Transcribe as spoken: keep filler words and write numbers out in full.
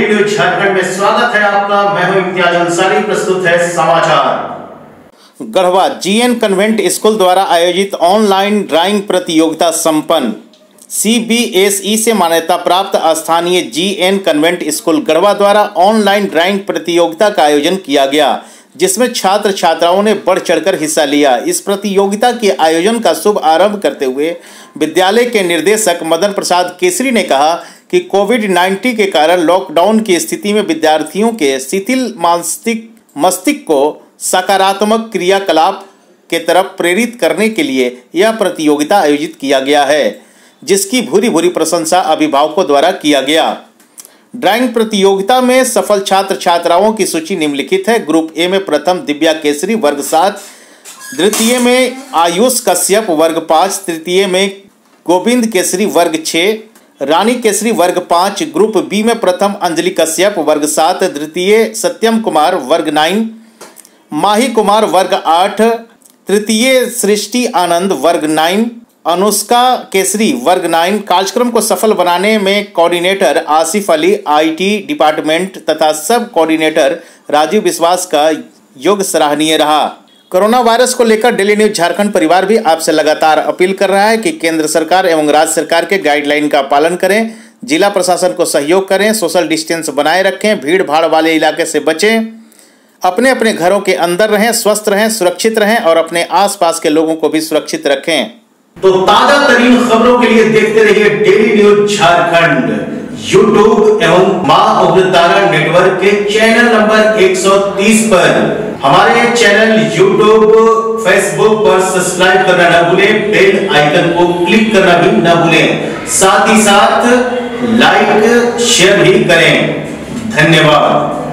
Daily news Jharkhand में स्वागत है आपका। मैं हूं इम्तियाज अंसारी। प्रस्तुत है समाचार। गढ़वा जीएन कन्वेंट स्कूल द्वारा आयोजित ऑनलाइन ड्राइंग प्रतियोगिता संपन्न। सीबीएसई से मान्यता प्राप्त स्थानीय जीएन कन्वेंट स्कूल गढ़वा द्वारा ऑनलाइन ड्राइंग प्रतियोगिता का आयोजन किया गया, जिसमें छात्र छात्राओं ने बढ़ चढ़कर हिस्सा लिया। इस प्रतियोगिता के आयोजन का शुभ आरंभ करते हुए विद्यालय के निर्देशक मदन प्रसाद केसरी ने कहा कि कोविड उन्नीस के कारण लॉकडाउन की स्थिति में विद्यार्थियों के शिथिल मानसिक मस्तिष्क को सकारात्मक क्रियाकलाप के तरफ प्रेरित करने के लिए यह प्रतियोगिता आयोजित किया गया है, जिसकी भूरी भूरी प्रशंसा अभिभावकों द्वारा किया गया। ड्राइंग प्रतियोगिता में सफल छात्र छात्राओं की सूची निम्नलिखित है। ग्रुप ए में प्रथम दिव्या केसरी वर्ग सात, द्वितीय में आयुष कश्यप वर्ग पाँच, तृतीय में गोविंद केसरी वर्ग छः, रानी केसरी वर्ग पाँच। ग्रुप बी में प्रथम अंजलि कश्यप वर्ग सात, द्वितीय सत्यम कुमार वर्ग नाइन, माही कुमार वर्ग आठ, तृतीय सृष्टि आनंद वर्ग नाइन, अनुष्का केसरी वर्ग नाइन। कार्यक्रम को सफल बनाने में coordinator Asif Ali IT department तथा सब कोऑर्डिनेटर राजीव विश्वास का योग सराहनीय रहा। कोरोना वायरस को लेकर डेली न्यूज झारखंड परिवार भी आपसे लगातार अपील कर रहा है कि केंद्र सरकार एवं राज्य सरकार के गाइडलाइन का पालन करें, जिला प्रशासन को सहयोग करें, सोशल डिस्टेंस बनाए रखें, भीड़ भाड़ वाले इलाके से बचें, अपने अपने घरों के अंदर रहें, स्वस्थ रहें, सुरक्षित रहें और अपने आसपास के लोगों को भी सुरक्षित रखें। तो ताजा तरीन खबरों के लिए देखते रहिए डेली न्यूज झारखंड यूट्यूब एवं मां उग्रतारा नेटवर्क के चैनल नंबर एक सौ तीस पर। हमारे चैनल यूट्यूब फेसबुक पर सब्सक्राइब करना न भूलें, बेल आइकन को क्लिक करना भी न भूलें, साथ ही साथ लाइक शेयर भी करें। धन्यवाद।